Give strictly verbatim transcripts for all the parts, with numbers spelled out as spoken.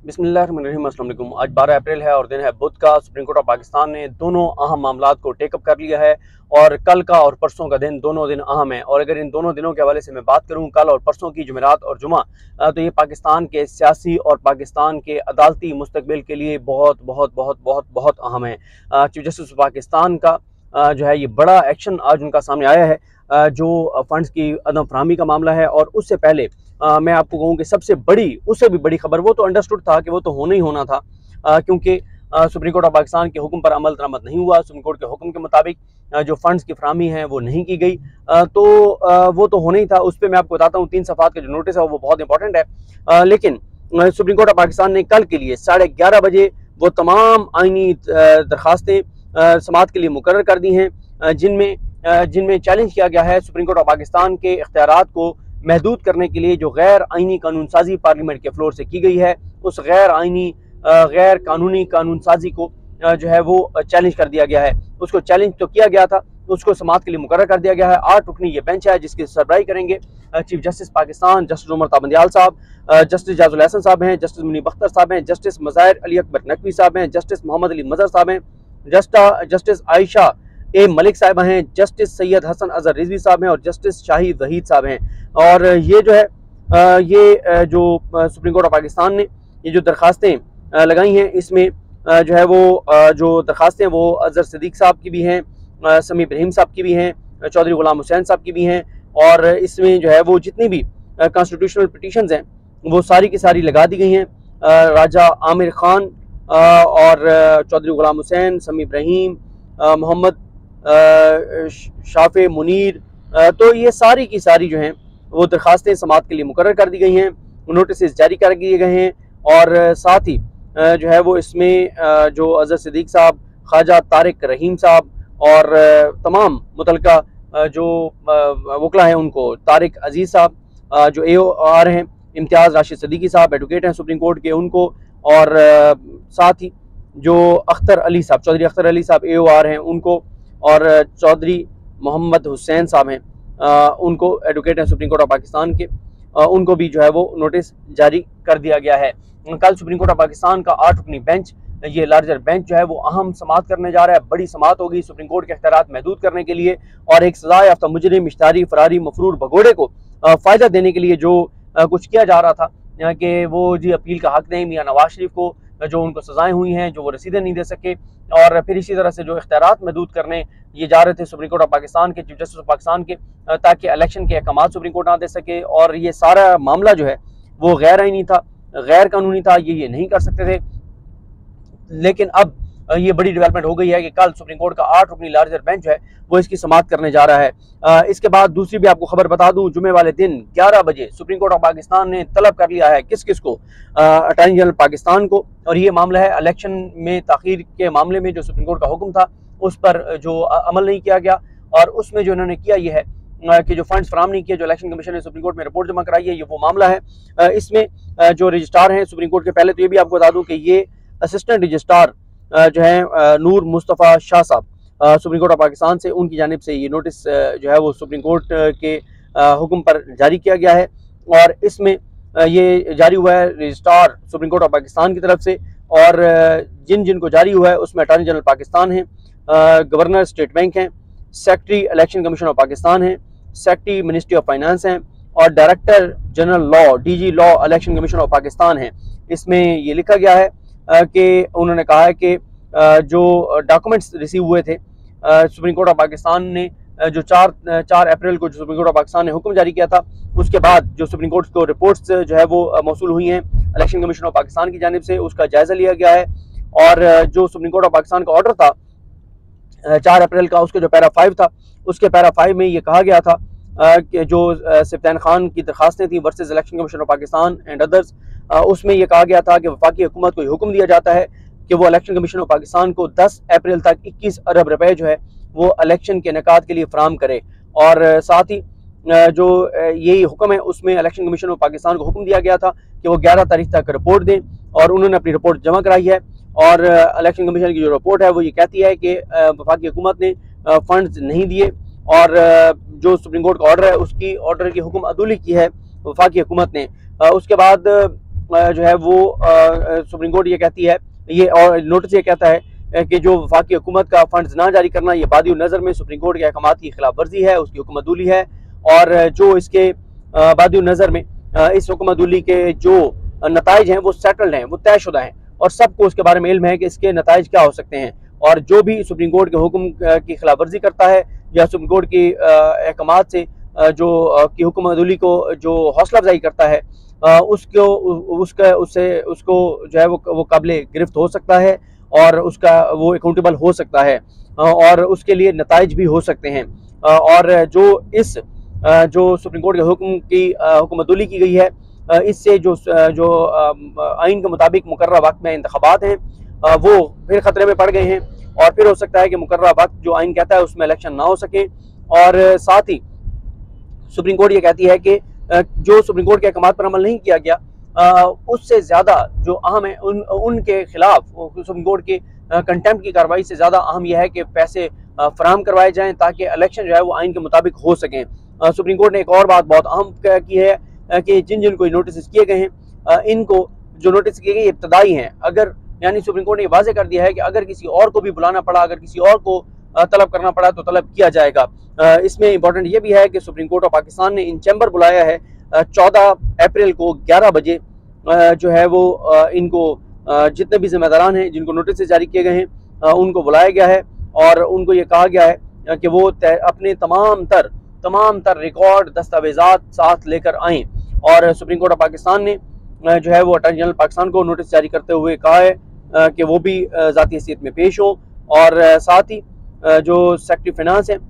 बिस्मिल्लाहिर्रहमानिर्रहीम। अस्सलाम वालेकुम। आज बारह अप्रैल है और दिन है बुध का। सुप्रीम कोर्ट ऑफ पाकिस्तान ने दोनों अहम मामलात को टेकअप कर लिया है और कल का और परसों का दिन दोनों दिन अहम है। और अगर इन दोनों दिनों के हवाले से मैं बात करूं, कल और परसों की, जुमेरात और जुमा, तो ये पाकिस्तान के सियासी और पाकिस्तान के अदालती मुस्तकबिल के लिए बहुत बहुत बहुत बहुत बहुत अहम है। चीफ जस्टिस पाकिस्तान का जो है ये बड़ा एक्शन आज उनका सामने आया है, जो फंड्स की अदम फराहमी का मामला है। और उससे पहले आ, मैं आपको कहूँ कि सबसे बड़ी, उससे भी बड़ी खबर, वो तो अंडरस्टूड था कि वो तो होना ही होना था, आ, क्योंकि सुप्रीम कोर्ट ऑफ पाकिस्तान के हुक्म पर अमल दरामद नहीं हुआ। सुप्रीम कोर्ट के हुक्म के मुताबिक आ, जो फंड्स की फराहमी है वो नहीं की गई, आ, तो आ, वो तो होना ही था। उस पर मैं आपको बताता हूँ, तीन सफ़ात का जो नोटिस है वो बहुत इंपॉर्टेंट है। आ, लेकिन सुप्रीम कोर्ट ऑफ पाकिस्तान ने कल के लिए साढ़े ग्यारह बजे वो तमाम आइनी दरखास्तें समाअत के लिए मुकर्रर कर दी हैं, जिनमें जिनमें चैलेंज किया गया है सुप्रीम कोर्ट ऑफ पाकिस्तान के इख्तियारात को महदूद करने के लिए जो गैर आइनी कानून साजी पार्लियामेंट के फ्लोर से की गई है। उस गैर आइनी गैर कानूनी कानून साजी को जो है वो चैलेंज कर दिया गया है। उसको चैलेंज तो किया गया था, उसको समाअत के लिए मुकर्रर कर दिया गया है। आठ रुकनी ये बेंच है जिसकी सरबराही करेंगे chief justice Pakistan justice Umar ताबंदियाल साहब, जस्टिस जाजुल हसन साहब हैं, जस्टिस मुनीब अख्तर साहब हैं, जस्टिस मज़ाहिर अली अकबर नकवी साहब हैं, जस्टिस मोहम्मद अली मजहर साहब हैं, जस्टिस आयशा ए मलिक साहब हैं, जस्टिस सैयद हसन अजहर रिजवी साहब हैं और जस्टिस शाहिद वहीद साहब हैं। और ये जो है ये जो सुप्रीम कोर्ट ऑफ पाकिस्तान ने ये जो दरखास्तें लगाई हैं, इसमें जो है वो जो दरखास्तें वो अजहर सिद्दीक साहब की भी हैं, समी इब्राहिम साहब की भी हैं, चौधरी गुलाम हुसैन साहब की भी हैं। और इसमें जो है वो जितनी भी कॉन्स्टिट्यूशनल पिटीशंस हैं वो सारी की सारी लगा दी गई हैं। राजा आमिर खान और चौधरी गुलाम हुसैन, समी इब्राहिम, मोहम्मद शाफे मुनीर, तो ये सारी की सारी जो हैं वो दरखास्तें समाअत के लिए मुकर्रर कर दी गई हैं, नोटिस जारी कर दिए गए हैं। और साथ ही जो है वो इसमें जो अजहर सिद्दीक साहब, ख्वाजा तारिक रहीम साहब और तमाम मुतलका जो वकला हैं उनको, तारिक अजीज़ साहब जो ए ओ आर हैं, इम्तियाज़ राशिद सिद्दीकी साहब एडवोकेट हैं सुप्रीम कोर्ट के, उनको, और साथ ही जो अख्तर अली साहब, चौधरी अख्तर अली साहब ए ओ आर हैं उनको, और चौधरी मोहम्मद हुसैन साहब हैं, आ, उनको एडवोकेट हैं सुप्रीम कोर्ट ऑफ पाकिस्तान के, आ, उनको भी जो है वो नोटिस जारी कर दिया गया है। कल सुप्रीम कोर्ट ऑफ पाकिस्तान का आठ रुकनी बेंच, ये लार्जर बेंच जो है वो अहम समाअत करने जा रहा है। बड़ी समाअत होगी सुप्रीम कोर्ट के इख्तियारात महदूद करने के लिए और एक सजा याफ्ता मुजरिम, इश्तारी, फरारी, मफरूर भगोड़े को फ़ायदा देने के लिए जो आ, कुछ किया जा रहा था कि वो जी अपील का हक दें मियाँ नवाज शरीफ को, जो उनको सजाएं हुई हैं, जो वो रसीदें नहीं दे सके, और फिर इसी तरह से जो इख्तियारात महदूद करने ये जा रहे थे सुप्रीम कोर्ट ऑफ पाकिस्तान के, चीफ जस्टिस ऑफ पाकिस्तान के, ताकि इलेक्शन के अहकाम सुप्रीम कोर्ट ना दे सके। और ये सारा मामला जो है वो गैर आइनी था, गैर कानूनी था, ये ये नहीं कर सकते थे। लेकिन अब ये बड़ी डेवलपमेंट हो गई है कि कल सुप्रीम कोर्ट का आठ रुकनी लार्जर बेंच जो है वो इसकी समाअत करने जा रहा है। आ, इसके बाद दूसरी भी आपको खबर बता दूं, जुमे वाले दिन ग्यारह बजे सुप्रीम कोर्ट ऑफ पाकिस्तान ने तलब कर लिया है किस किस को, अटॉर्नी जनरल पाकिस्तान को, और ये मामला है इलेक्शन में ताखीर के मामले में जो सुप्रीम कोर्ट का हुक्म था उस पर जो अमल नहीं किया गया, और उसमें जो इन्होंने किया ये है कि जो फंड्स फराहम नहीं किए, जो इलेक्शन कमीशन ने सुप्रीम कोर्ट में रिपोर्ट जमा कराई है, ये वो मामला है। इसमें जो रजिस्ट्रार हैं सुप्रीम कोर्ट के, पहले तो ये भी आपको बता दूं कि ये असिस्टेंट रजिस्ट्रार जो है नूर मुस्तफ़ा शाह साहब सुप्रीम कोर्ट ऑफ पाकिस्तान से, उनकी जानिब से ये नोटिस जो है वो सुप्रीम कोर्ट के हुक्म पर जारी किया गया है। और इसमें ये जारी हुआ है registrar supreme court of Pakistan की तरफ से, और जिन जिन को जारी हुआ है उसमें अटॉर्नी जनरल पाकिस्तान हैं, गवर्नर स्टेट बैंक हैं, secretary election commission of Pakistan हैं, सेक्रेटरी मिनिस्ट्री ऑफ फाइनेंस हैं, और director general law D G law election commission of Pakistan हैं। इसमें ये लिखा गया है कि उन्होंने कहा है कि जो डॉक्यूमेंट्स रिसीव हुए थे सुप्रीम कोर्ट ऑफ पाकिस्तान ने, जो चार चार अप्रैल को जो सुप्रीम कोर्ट ऑफ पाकिस्तान ने हुक्म जारी किया था, उसके बाद जो सुप्रीम कोर्ट को रिपोर्ट्स जो है वो मौसूल हुई हैं इलेक्शन कमीशन ऑफ पाकिस्तान की जानिब से, उसका जायजा लिया गया है। और जो सुप्रीम कोर्ट ऑफ पाकिस्तान का ऑर्डर था चार अप्रैल का, उसके जो पैरा फाइव था, उसके पैरा फाइव में ये कहा गया था कि जो सिफ्तान खान की दरखास्तें थी versus election commission of Pakistan and others, उसमें यह कहा गया था कि वफाकी हुकूमत को हुक्म दिया जाता है कि वो इलेक्शन कमीशन ऑफ पाकिस्तान को दस अप्रैल तक इक्कीस अरब रुपए जो है वो इलेक्शन के इनेकाद के लिए फराहम करे। और साथ ही जो यही हुक्म है उसमें इलेक्शन कमीशन ऑफ पाकिस्तान को हुक्म दिया गया था कि वो ग्यारह तारीख तक रिपोर्ट दें, और उन्होंने अपनी रिपोर्ट जमा कराई है। और इलेक्शन कमीशन की जो रिपोर्ट है वो ये कहती है कि वफाकी हुकूमत ने फंड्स नहीं दिए, और जो सुप्रीम कोर्ट का ऑर्डर है उसकी ऑर्डर की हुक्म अदूली की है वफाकी हुकूमत ने। उसके बाद जो है वो सुप्रीम कोर्ट ये कहती है, ये और नोटिस ये कहता है कि जो वफाकी हुकूमत का फंड्स ना जारी करना ये बादी नज़र में सुप्रीम कोर्ट के अहकाम की खिलाफ वर्जी है, उसकी हुक्मतूली है। और जो इसके बादी नज़र में इस हुक्मतूली के जो नताइज हैं वो सेटल्ड हैं, वो तयशुदा हैं और सबको उसके बारे में इल्म है कि इसके नताइज क्या हो सकते हैं। और जो भी सुप्रीम कोर्ट के हुक्म की खिलाफ वर्जी करता है या सुप्रीम कोर्ट की अहकाम से जो की हुक्मतूली को जो हौसला अफजाई करता है उसको उसका उससे उसको जो है वो वो काबिल गिरफ्त हो सकता है और उसका वो अकाउंटेबल हो सकता है और उसके लिए नताइज भी हो सकते हैं। और जो इस जो सुप्रीम कोर्ट के हुक्म की हुक्मतूली की गई है इससे जो जो आइन के मुताबिक मुकर्रर वक्त में इंतखाबात हैं वो फिर खतरे में पड़ गए हैं और फिर हो सकता है कि मुकर्रर वक्त जो आइन कहता है उसमें इलेक्शन ना हो सके। और साथ ही सुप्रीम कोर्ट ये कहती है कि जो सुप्रीम कोर्ट के अहकाम पर अमल नहीं किया गया उससे ज़्यादा जो अहम है उन उनके खिलाफ सुप्रीम कोर्ट की कंटेम्प्ट की कार्रवाई से ज़्यादा अहम यह है कि पैसे फराहम करवाए जाएं ताकि इलेक्शन जो है वो आइन के मुताबिक हो सकें। सुप्रीम कोर्ट ने एक और बात बहुत अहम की है कि जिन जिन को नोटिस किए गए हैं इनको जो नोटिस किए गए इब्तदाई हैं, अगर यानी सुप्रीम कोर्ट ने वाज़ेह कर दिया है कि अगर किसी और को भी बुलाना पड़ा, अगर किसी और को तलब करना पड़ा तो तलब किया जाएगा। इसमें इंपॉर्टेंट ये भी है कि सुप्रीम कोर्ट ऑफ पाकिस्तान ने इन चैम्बर बुलाया है चौदह अप्रैल को ग्यारह बजे जो है वो इनको जितने भी जिम्मेदारान हैं जिनको नोटिस जारी किए गए हैं उनको बुलाया गया है और उनको ये कहा गया है कि वो अपने तमाम तर तमाम तर रिकॉर्ड दस्तावेजात साथ लेकर आएँ। और सुप्रीम कोर्ट ऑफ पाकिस्तान ने जो है वो अटॉर्नी जनरल पाकिस्तान को नोटिस जारी करते हुए कहा है कि वो भी ज़ाती हैसियत में पेश हों और साथ ही जो सेक्रेटरी फाइनेंस हैं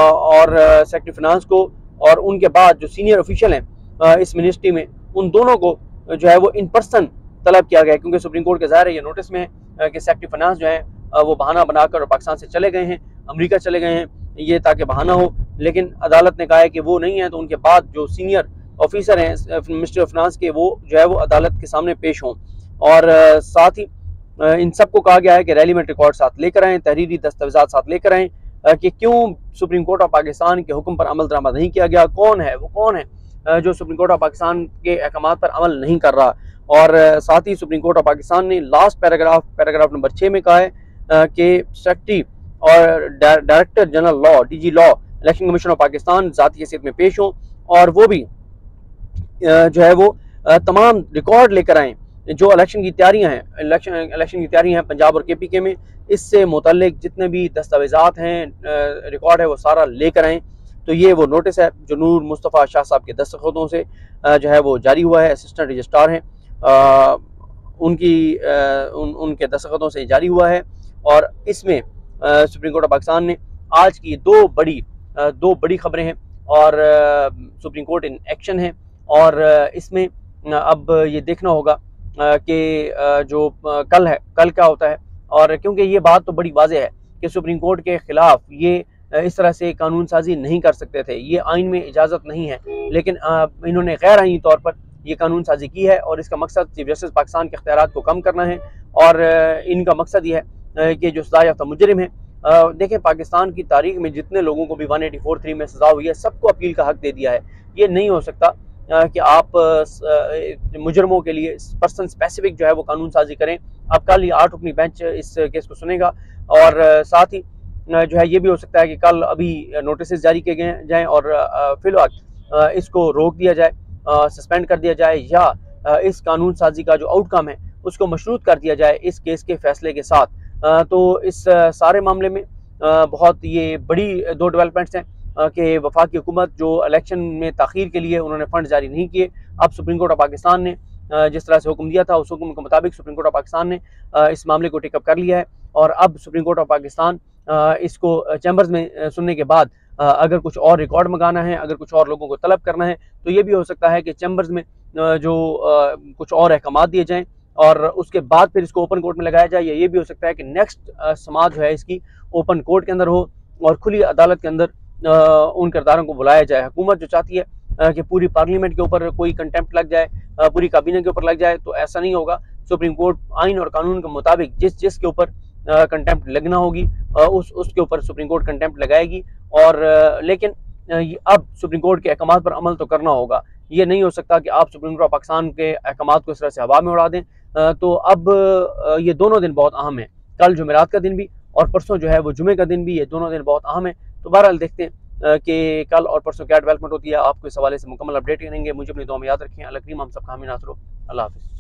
और सेक्रेटरी फाइनेंस को और उनके बाद जो सीनियर ऑफिशियल हैं इस मिनिस्ट्री में उन दोनों को जो है वो इन पर्सन तलब किया गया है, क्योंकि सुप्रीम कोर्ट के ज़ाहिर है ये नोटिस में है कि सेक्रेटरी फाइनेंस जो है वो बहाना बनाकर पाकिस्तान से चले गए हैं, अमेरिका चले गए हैं, ये ताकि बहाना हो। लेकिन अदालत ने कहा है कि वो नहीं है तो उनके बाद जो सीनियर ऑफिसर हैं मिनिस्ट्री ऑफ फाइनेंस के वो जो है वो अदालत के सामने पेश हों। और साथ ही इन सबको कहा गया है कि रेलिवेंट रिकॉर्ड साथ लेकर आएँ, तहरीरी दस्तावेजात साथ लेकर आएँ कि क्यों सुप्रीम कोर्ट ऑफ पाकिस्तान के हुक्म पर अमल दरामद नहीं किया गया, कौन है वो कौन है जो सुप्रीम कोर्ट ऑफ पाकिस्तान के अहकाम पर अमल नहीं कर रहा। और साथ ही सुप्रीम कोर्ट ऑफ पाकिस्तान ने लास्ट पैराग्राफ पैराग्राफ नंबर छः में कहा है कि सेक्रेटरी और director general law D G law election commission of Pakistan ज़ाती हैसियत में पेश हों और वो भी जो है वो तमाम रिकॉर्ड लेकर आएँ जो इलेक्शन की तैयारियां हैं इलेक्शन इलेक्शन की तैयारियां हैं पंजाब और के पी के में, इससे मुतल्लिक जितने भी दस्तावेजात हैं रिकॉर्ड है वो सारा लेकर आएँ। तो ये वो नोटिस है जो नूर मुस्तफ़ा शाह साहब के दस्तखतों से जो है वो जारी हुआ है, असिस्टेंट रजिस्ट्रार हैं उनकी उन, उनके दस्तखतों से जारी हुआ है। और इसमें सुप्रीम कोर्ट ऑफ पाकिस्तान ने आज की दो बड़ी दो बड़ी खबरें हैं और सुप्रीम कोर्ट इन एक्शन है और इसमें अब ये देखना होगा कि जो कल है कल क्या होता है। और क्योंकि ये बात तो बड़ी वाज़ेह है कि सुप्रीम कोर्ट के ख़िलाफ़ ये इस तरह से कानून साजी नहीं कर सकते थे, ये आइन में इजाज़त नहीं है, लेकिन इन्होंने गैर आइनी तौर पर ये कानून साजी की है और इसका मकसद चीफ जस्टिस पाकिस्तान के इख्तियारात को कम करना है। और इनका मकसद ये है कि जो सज़ा याफ्ता मुजरिम है, देखें पाकिस्तान की तारीख में जितने लोगों को भी वन एटी फोर थ्री में सज़ा हुई है सबको अपील का हक दे दिया है। ये नहीं हो सकता कि आप मुजरमों के लिए पर्सन स्पेसिफिक जो है वो कानून साजी करें। अब कल ये आठ रुकनी बेंच इस केस को सुनेगा और साथ ही जो है ये भी हो सकता है कि कल अभी नोटिस जारी किए गए जाएँ और फिलहाल इसको रोक दिया जाए, सस्पेंड कर दिया जाए या इस कानून साजी का जो आउटकम है उसको मशरूत कर दिया जाए इस केस के फैसले के साथ। तो इस सारे मामले में बहुत ये बड़ी दो डेवलपमेंट्स हैं कि वफाकी हुकूमत जो इलेक्शन में ताख़ीर के लिए उन्होंने फंड जारी नहीं किए, अब सुप्रीम कोर्ट ऑफ पाकिस्तान ने जिस तरह से हुक्म दिया था उस हुक्म के मुताबिक सुप्रीम कोर्ट ऑफ पाकिस्तान ने इस मामले को टेकअप कर लिया है और अब सुप्रीम कोर्ट ऑफ पाकिस्तान इसको चैम्बर्स में सुनने के बाद अगर कुछ और रिकॉर्ड मंगाना है, अगर कुछ और लोगों को तलब करना है तो ये भी हो सकता है कि चैम्बर्स में जो कुछ और अहकाम दिए जाएँ और उसके बाद फिर इसको ओपन कोर्ट में लगाया जाए, या ये भी हो सकता है कि नेक्स्ट समाअत जो है इसकी ओपन कोर्ट के अंदर हो और खुली अदालत के अंदर उन किरदारों को बुलाया जाए। हुकूमत जो चाहती है कि पूरी पार्लियामेंट के ऊपर कोई कंटेम्प्ट लग जाए, पूरी काबीना के ऊपर लग जाए, तो ऐसा नहीं होगा। सुप्रीम कोर्ट आइन और कानून के मुताबिक जिस जिस के ऊपर कंटेम्प्ट लगना होगी उस उसके ऊपर सुप्रीम कोर्ट कंटेम्प्ट लगाएगी। और लेकिन अब सुप्रीम कोर्ट के अहकाम पर अमल तो करना होगा, ये नहीं हो सकता कि आप सुप्रीम कोर्ट ऑफ पाकिस्तान के अहकाम को इस तरह से हवा में उड़ा दें। तो अब ये दोनों दिन बहुत अहम है, कल जुमेरात का दिन भी और परसों जो है वो जुमे का दिन भी, ये दोनों दिन बहुत अहम है। तो बहरहाल देखते हैं कि कल और परसों क्या डेवलपमेंट होती है, आपको इस हवाले से मुकम्मल अपडेट करेंगे। मुझे अपनी दुआ में याद रखें। अल्लाह करीम हम सब का हामी नासर हो। अल्लाह हाफिज़।